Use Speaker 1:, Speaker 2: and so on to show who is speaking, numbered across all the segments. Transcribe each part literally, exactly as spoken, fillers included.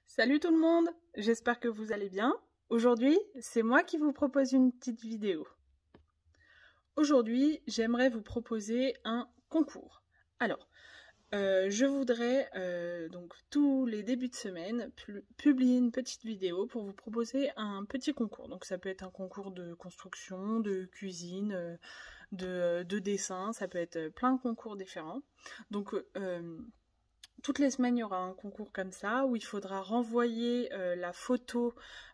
Speaker 1: Salut tout le monde, j'espère que vous allez bien. Aujourd'hui, c'est moi qui vous propose une petite vidéo. Aujourd'hui, j'aimerais vous proposer un concours. Alors, euh, je voudrais euh, donc tous les débuts de semaine pu publier une petite vidéo pour vous proposer un petit concours. Donc ça peut être un concours de construction, de cuisine, euh, de, de dessin, ça peut être plein de concours différents. Donc euh, toutes les semaines, il y aura un concours comme ça où il faudra renvoyer euh, la photo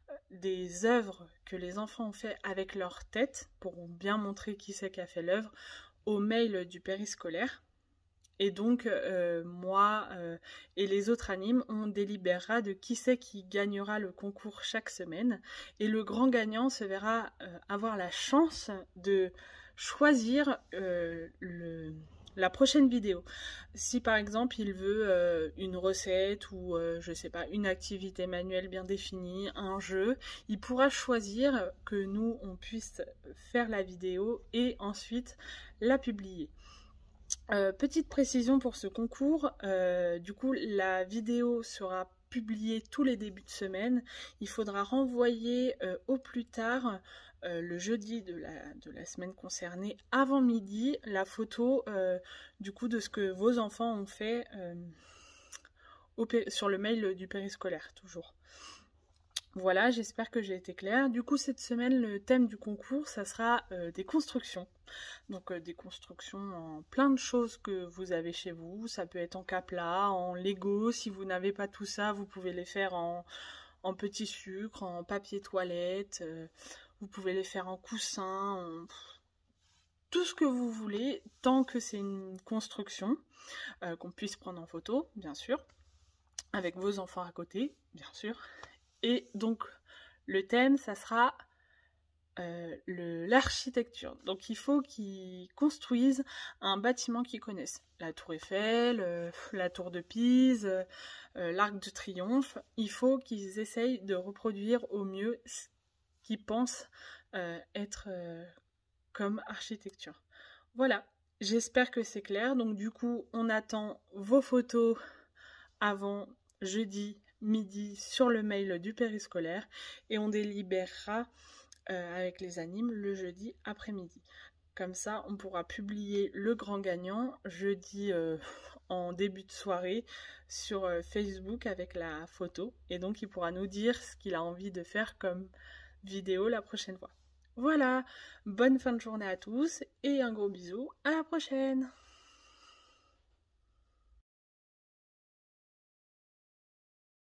Speaker 1: des œuvres que les enfants ont fait avec leur tête pour bien montrer qui c'est qui a fait l'œuvre au mail du périscolaire. Et donc, euh, moi euh, et les autres animes, on délibérera de qui c'est qui gagnera le concours chaque semaine. Et le grand gagnant se verra euh, avoir la chance de choisir euh, le... la prochaine vidéo. Si par exemple il veut euh, une recette ou euh, je sais pas, une activité manuelle bien définie, un jeu, il pourra choisir que nous on puisse faire la vidéo et ensuite la publier. Euh, petite précision pour ce concours, euh, du coup la vidéo sera publiée tous les débuts de semaine. Il faudra renvoyer euh, au plus tard euh, le jeudi de la, de la semaine concernée avant midi la photo euh, du coup de ce que vos enfants ont fait euh, au, sur le mail du périscolaire toujours. Voilà, j'espère que j'ai été claire. Du coup, cette semaine, le thème du concours, ça sera euh, des constructions. Donc euh, des constructions en plein de choses que vous avez chez vous. Ça peut être en Kapla, en Lego. Si vous n'avez pas tout ça, vous pouvez les faire en, en petit sucre, en papier toilette. Euh, vous pouvez les faire en coussin, en... tout ce que vous voulez, tant que c'est une construction, euh, qu'on puisse prendre en photo, bien sûr, avec vos enfants à côté, bien sûr. Et donc, le thème, ça sera euh, l'architecture. Donc, il faut qu'ils construisent un bâtiment qu'ils connaissent. La tour Eiffel, euh, la tour de Pise, euh, l'arc de Triomphe. Il faut qu'ils essayent de reproduire au mieux ce qu'ils pensent euh, être euh, comme architecture. Voilà, j'espère que c'est clair. Donc, du coup, on attend vos photos avant jeudi midi sur le mail du périscolaire et on délibérera euh, avec les animes le jeudi après-midi. Comme ça, on pourra publier le grand gagnant jeudi euh, en début de soirée sur euh, Facebook avec la photo et donc il pourra nous dire ce qu'il a envie de faire comme vidéo la prochaine fois. Voilà, bonne fin de journée à tous et un gros bisou, à la prochaine!